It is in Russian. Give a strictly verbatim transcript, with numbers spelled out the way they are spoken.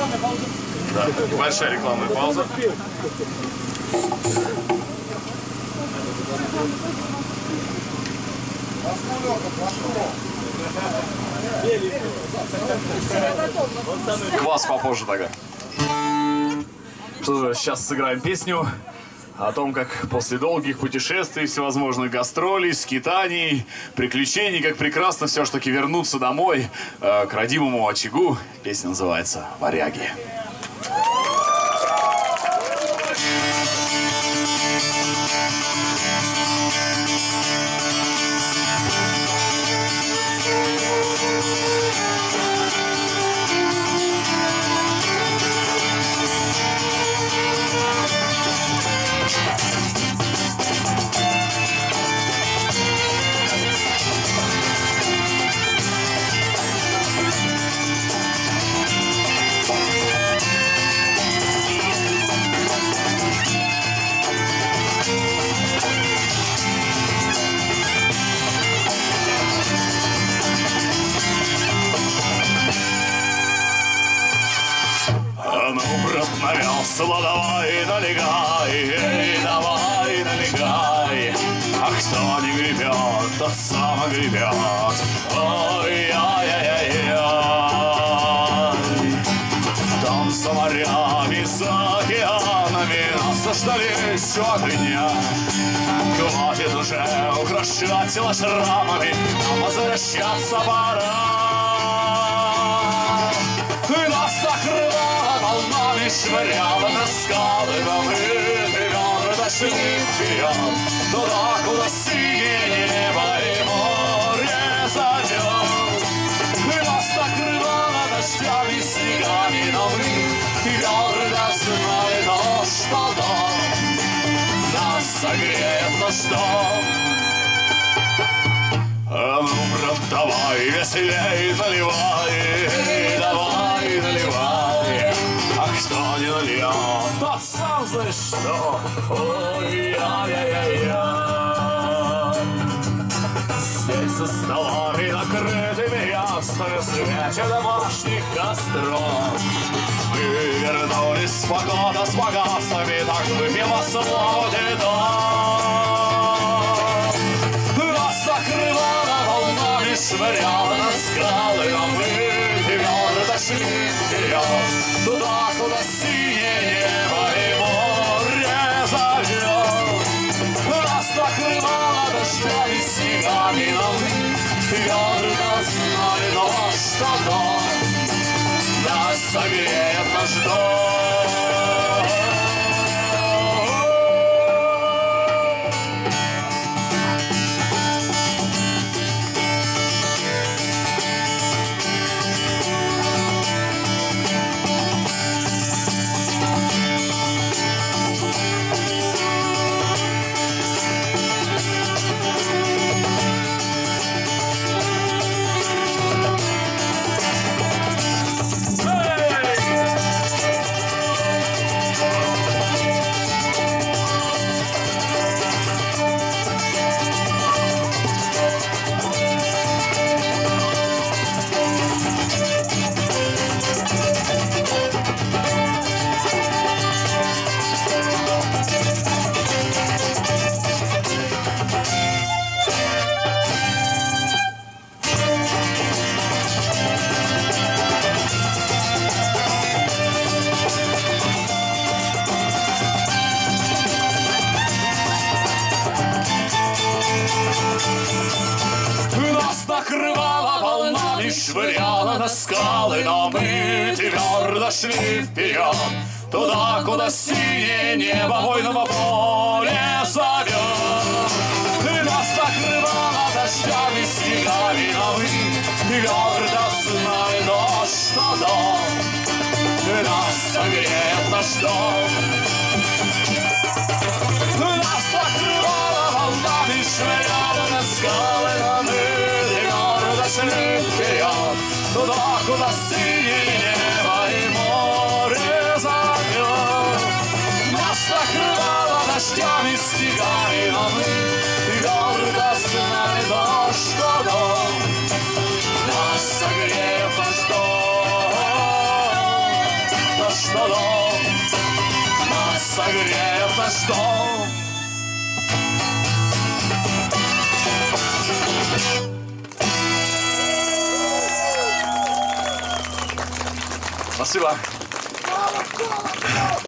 Да, небольшая рекламная пауза. Квас попозже тогда. Что же, сейчас сыграем песню о том, как после долгих путешествий, всевозможных гастролей, скитаний, приключений, как прекрасно все-таки вернуться домой э, к родимому очагу. Песня называется «Варяги». Весело давай налегай, эй, давай налегай. А кто не гребет, тот сам огребет. Ой-яй-яй-яй. Там за морями, за океанами нас заждали все огня. Хватит уже украшать тела шрамами, нам возвращаться пора. Нас накрывала волнами, швыряла на скалы, но мы твердо шли вперед, туда, куда синее небо и море зовет. Нас накрывала дождями, снегами, но мы твердо знали то, что дом нас согреет наш дом. А ну, брат, давай, веселей наливай, давай, наливай. А кто не нальет, тот сам знаешь что. Ой-яй-яй-яй. Здесь за столами, накрытыми яствами, в свете домашних костров мы вернулись с похода с богатствами, так выпьем о свободе дом. Нас накрывала волнами, швыряла на скалы, но мы твердо шли вперед, туда, куда синее небо и море зовет. Нас накрывала дождями, снегами, но мы твердо знали то, что дом нас согреет наш дом. Швыряла на скалы, но мы твердо шли вперед, туда, куда синее небо войного поля зовет. Нас накрывала дождями, снегами, но мы твердо знали то, что дом нас согреет наш дом. Нас накрывала волнами, швыряла на скалы, но мы твердо шли вперед, туда, куда синее небо и море зовет. Нас накрывала дождями, снегами, но мы твердо знали то, что дом нас согреет наш дом. согреет наш дом. Спасибо.